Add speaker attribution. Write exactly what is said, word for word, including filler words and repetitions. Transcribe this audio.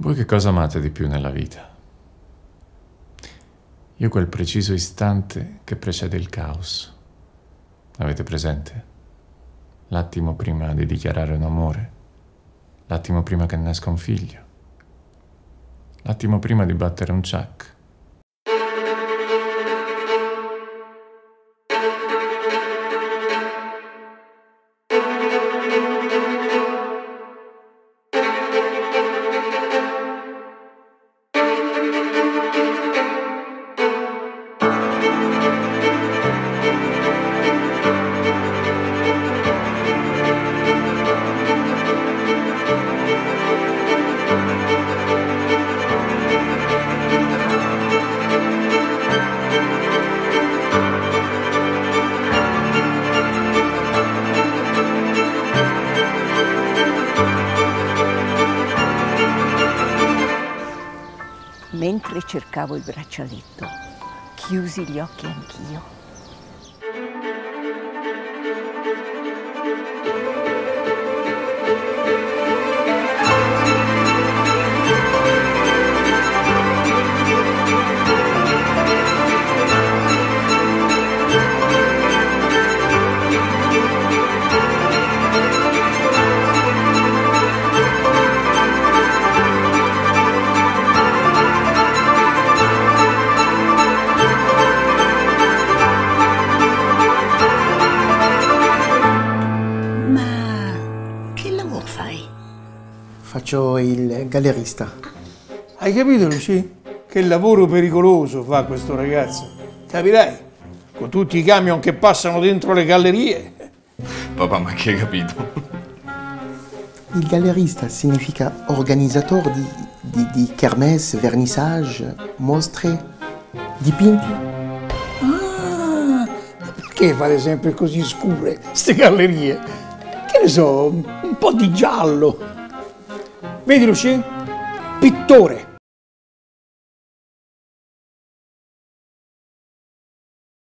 Speaker 1: Voi che cosa amate di più nella vita? Io quel preciso istante che precede il caos. Avete presente? L'attimo prima di dichiarare un amore, l'attimo prima che nasca un figlio, l'attimo prima di battere un ciak.
Speaker 2: Mentre cercavo il braccialetto, chiusi gli occhi anch'io.
Speaker 3: Faccio il gallerista.
Speaker 4: Hai capito, Luci? Che lavoro pericoloso fa questo ragazzo. Capirai, con tutti i camion che passano dentro le gallerie.
Speaker 5: Papà, ma che hai capito?
Speaker 3: Il gallerista significa organizzatore di, di, di kermesse, vernissage, mostre, dipinti.
Speaker 4: Ah, perché fate sempre così scure, ste gallerie? Che ne so, un po' di giallo. Vedi, Luci? Pittore.